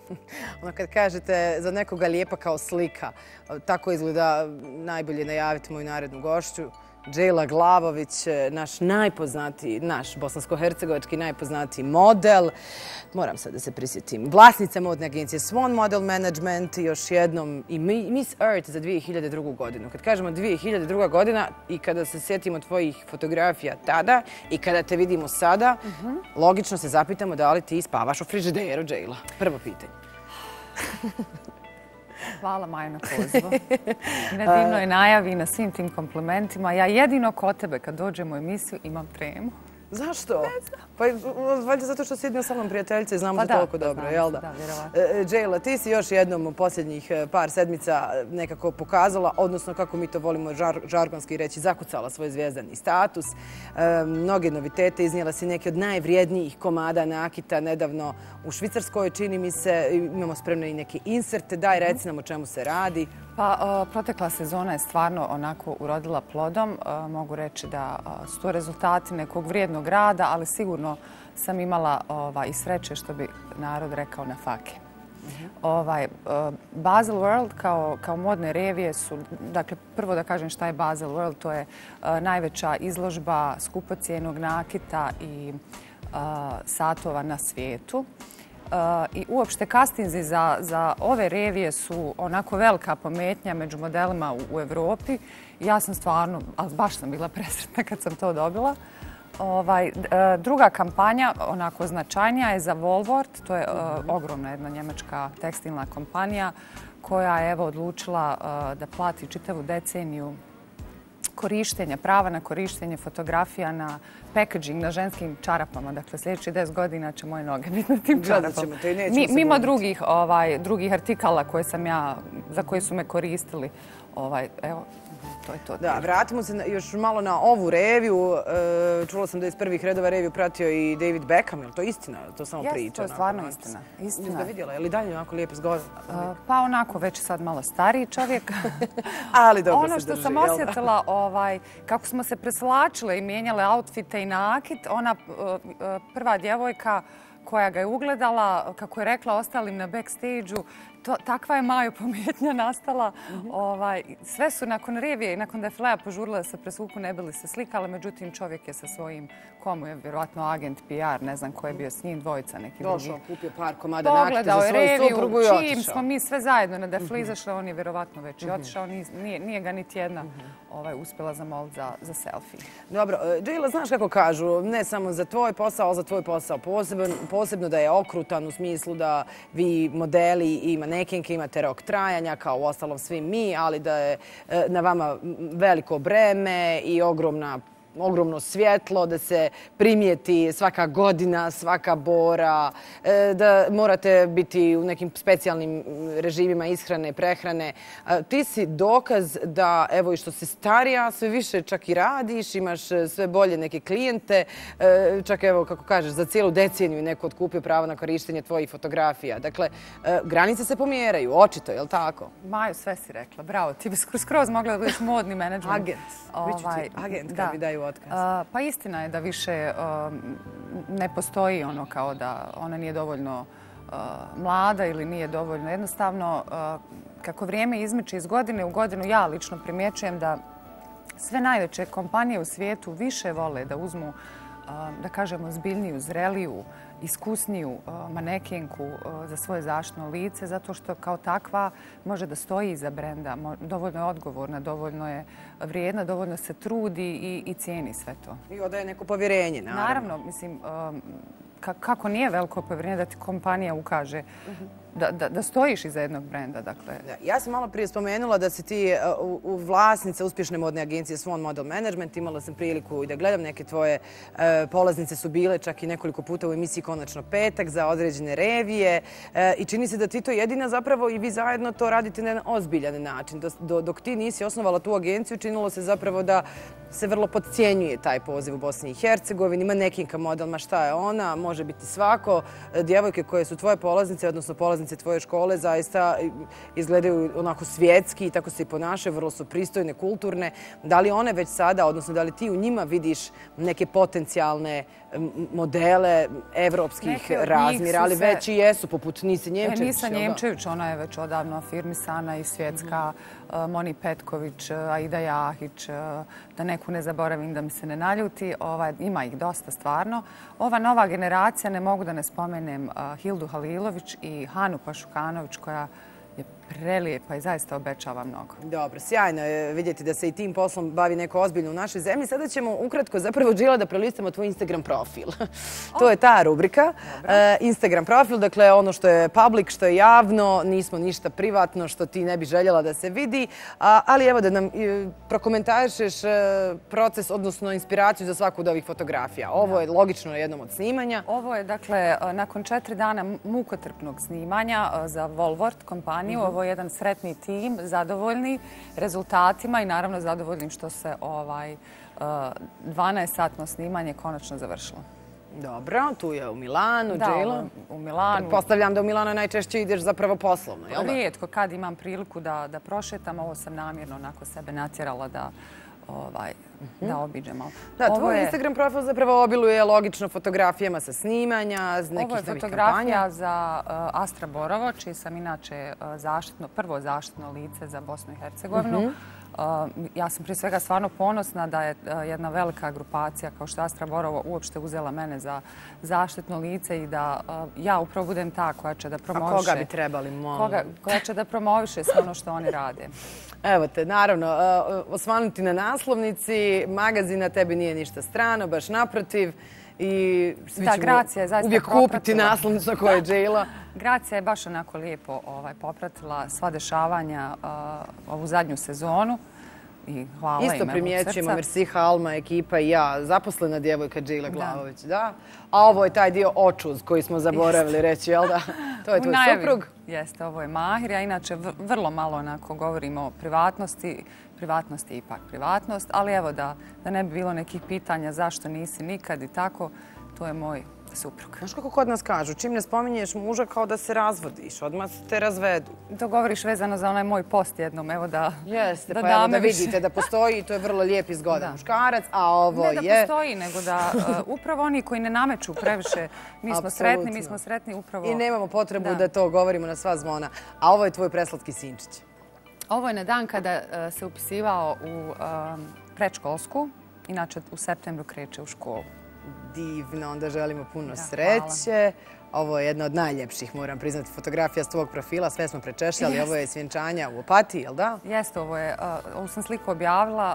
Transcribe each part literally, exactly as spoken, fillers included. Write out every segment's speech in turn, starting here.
Ono kad kažete za nekoga lijepa kao slika, tako izgleda najbolje najaviti moju narednu gošću. Džejla Glavović, naš najpoznatiji, naš bosansko-hercegovački najpoznatiji model. Moram sad da se prisjetim. Vlasnica modne agencije Swan Model Management i još jednom i Miss Earth za dvije hiljade drugu. godinu. Kad kažemo dvije hiljade druga. godina i kada se sjetimo tvojih fotografija tada i kada te vidimo sada, logično se zapitamo da li ti spavaš u frižideru, Džejla. Prvo pitanje. Hvala Majo na pozivu. I na divnoj najavi i na svim tim komplimentima. Ja jedino kod tebe kad dođem u emisiju imam tremu. Zašto? Ne znam. Pa valjda zato što si jedno sa mnom prijateljice i znamo se toliko dobro, jel da? Da, vjerovatno. Džejla, ti si još jednom u posljednjih par sedmica nekako pokazala, odnosno kako mi to volimo žargonski reći, zakucala svoj zvijezdani status. Mnoge novitete, iznijela si neke od najvrijednijih komada nakita nedavno u Švicarskoj, čini mi se. Imamo spremne i neke inserte. Daj, reci nam o čemu se radi. Pa, protekla sezona je stvarno onako urodila plodom. Mogu reći da su to rezultati nekog vrijednog rada, ali sigurno sam imala i sreće, što bi narod rekao, na fake. Basel World kao modne revije su, dakle, prvo da kažem šta je Basel World, to je najveća izložba skupocijenog nakita i satova na svijetu. I uopšte kastinzi za ove revije su onako velika pometnja među modelima u Evropi. Ja sam stvarno, ali baš sam bila presretna kad sam to dobila. Druga kampanja, onako značajnija, je za Volvort. To je ogromna jedna njemačka tekstilna kompanija koja je odlučila da plati čitavu deceniju korištenja, prava na korištenje fotografija na packaging, na ženskim čarapama. Dakle, sljedeći deset godina će moje noge biti na tim čarapama. Mimo drugih artikala za koje su me koristili. Evo, to je to. Da, vratimo se još malo na ovu reviju. Čula sam da je iz prvih redova reviju pratio i David Beckham. Je li to istina? To samo priča? Jeste, to je stvarno istina. Nisi ga vidjela? Je li dalje onako lijepo zgodan? Pa onako, već sad malo stariji čovjek. Ali dobro se drži. Ono što sam osjetila, kako smo se preslačile i mijenjale outfite i nakit, ona prva djevojka koja ga je ugledala, kako je rekla ostalim na backstage-u, takva je Majo pometnja nastala. Sve su nakon revije i nakon defilea požurila da se presvuku, ne bili se slikale, međutim čovjek je sa svojim, komu je vjerojatno agent P R, ne znam ko je bio s njim, dvojica neki drugi. Došao, kupio par komada nakita za svoju suprugu i otišao. Čim smo mi sve zajedno na defile izašli, on je vjerojatno već i otišao, nije ga niti jedna uspjela zamoliti za selfie. Dobro, Džejla, znaš kako kažu, ne samo za tvoj posao, ali za tvoj posao posebno da je okrutan u smislu da vi modeli i manekenke imate rok trajanja, kao u ostalom svi mi, ali da je na vama veliko breme i ogromna ogromno svjetlo, da se primijeti svaka godina, svaka bora, da morate biti u nekim specijalnim režimima ishrane, prehrane. Ti si dokaz da, evo i što si starija, sve više čak i radiš, imaš sve bolje neke klijente, čak evo, kako kažeš, za cijelu deceniju neko otkupio pravo na korištenje tvojih fotografija. Dakle, granice se pomjeraju, očito, je li tako? Majo, sve si rekla, bravo, ti bi skroz mogla da budeš modni menadžment. Agent, biću ti agent kad mi daju otkaz. Pa istina je da više ne postoji ono kao da ona nije dovoljno mlada ili nije dovoljno. Jednostavno, kako vrijeme izmiče iz godine u godinu, ja lično primjećujem da sve najveće kompanije u svijetu više vole da uzmu, da kažemo, zbiljniju, zreliju, iskusniju manekenku za svoje zaštitno lice, zato što kao takva može da stoji iza brenda, dovoljno je odgovorna, dovoljno je vrijedna, dovoljno se trudi i cijeni sve to. I odaje neko povjerenje, naravno. Naravno, mislim, kako nije veliko povjerenje da ti kompanija ukaže da stojiš iza jednog brenda. Ja sam malo prije spomenula da si ti vlasnica uspješne modne agencije Swan Model Management. Imala sam priliku i da gledam neke tvoje polaznice su bile čak i nekoliko puta u emisiji Konačno petak za određene revije i čini se da ti to jedina zapravo i vi zajedno to radite na jedan ozbiljan način. Dok ti nisi osnovala tu agenciju, činilo se zapravo da se vrlo podcijenjuje taj poziv u Bosni i Hercegovini. Manekinka model, ma šta je ona, može biti svako. Djevojke koje su tvoje polaznice, odnosno polaznice učenice tvoje škole zaista izgledaju onako svjetski i tako se i ponašaju, vrlo su pristojne, kulturne. Da li one već sada, odnosno da li ti u njima vidiš neke potencijalne modele evropskih razmjera, ali već i jesu, poput Nise Njemčević? Nisa Njemčević, ona je već odavno afirmisana i svjetska. Moni Petković, Aida Jahić, da neku ne zaboravim da mi se ne naljuti. Ima ih dosta stvarno. Ova nova generacija, ne mogu da ne spomenem Hildu Halilović i Hanu Pašukanović, koja je prelijepa i zaista obećava mnogo. Dobro, sjajno je vidjeti da se i tim poslom bavi neko ozbiljno u našoj zemlji. Sada ćemo ukratko zapravo, Džila, da prelistamo tvoj Instagram profil. To je ta rubrika. Instagram profil, dakle ono što je public, što je javno, nismo ništa privatno, što ti ne bi željela da se vidi. Ali evo da nam prokomentarišeš proces, odnosno inspiraciju za svaku od ovih fotografija. Ovo je logično jednom od snimanja. Ovo je, dakle, nakon četiri dana mukotrpnog snimanja za Volvort kompaniju. Ovo je jedan sretni tim, zadovoljni rezultatima i naravno zadovoljnim što se ovaj dvanaestsatno snimanje konačno završilo. Dobro, tu je u Milanu, Džila. U Milanu. Pretpostavljam da u Milano najčešće ideš zapravo poslovno, jel da? Rijetko kad imam priliku da prošetam, ovo sam namjerno onako sebe natjerala da da obiđem malo. Da, tvoj Instagram profil zapravo obiluje logično fotografijama sa snimanja, nekih novih kampanja. Ovo je fotografija za Astra Borovo, čiji sam inače prvo zaštitno lice za Bosnu i Hercegovinu. Ja sam prije svega stvarno ponosna da je jedna velika grupacija kao što je Astra Borovo uopšte uzela mene za zaštitno lice i da ja upravo budem ta koja će da promoviše... A koga bi trebali, molim? Koja će da promoviše sve ono što oni rade. Evo te, naravno, osvanuti na naslovnici, magazina tebi nije ništa strano, baš naprotiv. I svi ćemo uvijek kupiti naslovnicu na koje je Džila. Gracija je baš onako lijepo popratila sva dešavanja ovu zadnju sezonu. Isto primjećujemo, Merci Halma, ekipa i ja, zaposlena djevojka Džila Glavović, da. A ovo je taj dio očuz koji smo zaboravili reći, jel da? To je tvoj suprug? Jeste, ovo je Mahir. Ja inače vrlo malo onako govorimo o privatnosti. Privatnost je ipak privatnost, ali evo da ne bi bilo nekih pitanja zašto nisi nikad i tako, to je moj suprug. Znaš kako kod nas kažu, čim ne spominješ muža kao da se razvodiš, odmah te razvedu. To govoriš vezano za onaj moj post jednom, evo da... Jeste, pa evo da vidite da postoji i to je vrlo lijep i zgodan muškarac, a ovo je... Ne da postoji, nego da upravo oni koji ne nameću previše, mi smo sretni, mi smo sretni upravo... I nemamo potrebu da to govorimo na sva zvona. A ovo je tvoj preslatki sinčić. Ovo je na dan kada se upisivao u predškolsku, inače u septembru kreće u školu. Divno, onda želimo puno sreće. Ovo je jedna od najljepših, moram priznati, fotografija s tvojeg profila. Sve smo prečešljali, ovo je s vjenčanja u Opatiji, jel da? Jeste, ovo je, ovu sam sliku objavila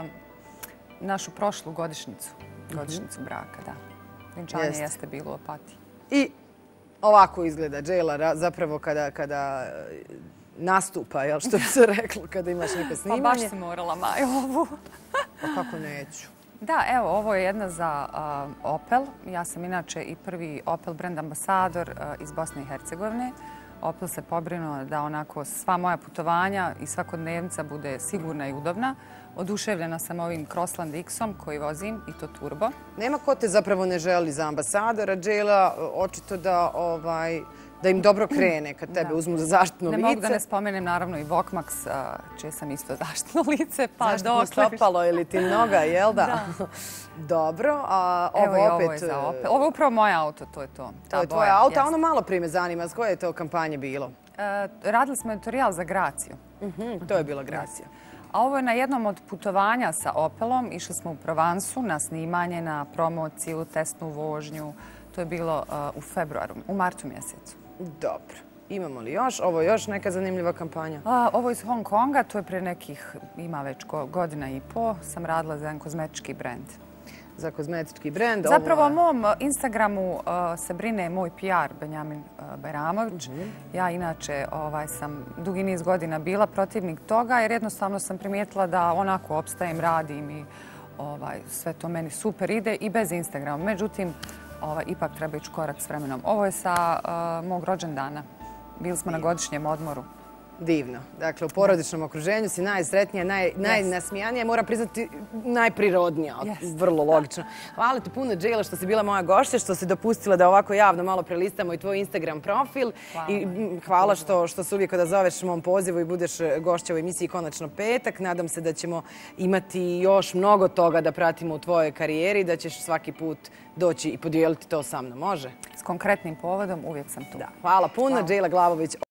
našu prošlu godišnjicu, godišnjicu braka, da. Vjenčanje jeste bilo u Opatiji. I ovako izgleda Džela zapravo kada nastupa, jel što bi se reklo, kada imaš neko snimanje. Pa baš si morala, Maju, ovu. Pa kako neću? Da, evo, ovo je jedna za Opel. Ja sam inače i prvi Opel brand ambasador iz Bosne i Hercegovine. Opel se pobrinuo da onako sva moja putovanja i svakodnevnica bude sigurna i udobna. Oduševljena sam ovim Crossland X-om koji vozim i to turbo. Nema ko te zapravo ne želi za ambasadora, Džela, očito da ovaj... da im dobro krene kad tebe uzmu za zaštitno lice. Ne mogu da ne spomenem naravno i Vokmax, čije sam isto zaštitno lice. Zaštitno stopalo ili ti noga, jel da? Dobro, a ovo opet... Evo i ovo je za Opel. Ovo je upravo moje auto, to je to. To je tvoje auto, a ono malo prije me zanima. S koje je to kampanje bilo? Radili smo tutorial za Graciju. To je bila Gracija. A ovo je na jednom od putovanja sa Opelom. Išli smo u Provansu na snimanje, na promociju, testnu vožnju. To je bilo u februaru, u martu mjesecu. Dobro. Imamo li još? Ovo je još neka zanimljiva kampanja? Ovo je iz Hong Konga. To je pre nekih, ima već godina i po. Sam radila za jedan kozmetički brend. Za kozmetički brend? Zapravo o mom Instagramu se brine moj P R, Benjamin Bajramović. Ja inače sam dugi niz godina bila protivnik toga jer jednostavno sam primijetila da onako opstajem, radim i sve to meni super ide i bez Instagrama. Međutim, ipak treba ići korak s vremenom. Ovo je sa mog rođendana. Bili smo na godišnjem odmoru. Divno. Dakle, u porodičnom okruženju si najsretnija, najnasmijanija, moram priznati najprirodnija. Vrlo logično. Hvala ti puno, Džejla, što si bila moja gošća, što si dopustila da ovako javno malo prelistamo i tvoj Instagram profil. I hvala što se uvijek odazoveš mom pozivu i budeš gošća u emisiji Konačno petak. Nadam se da ćemo imati još mnogo toga da pratimo u tvojoj karijeri, da ćeš svaki put doći i podijeliti to sa mnom. Može? S konkretnim povodom uvijek sam tu. Hvala puno, Džejla Glavović.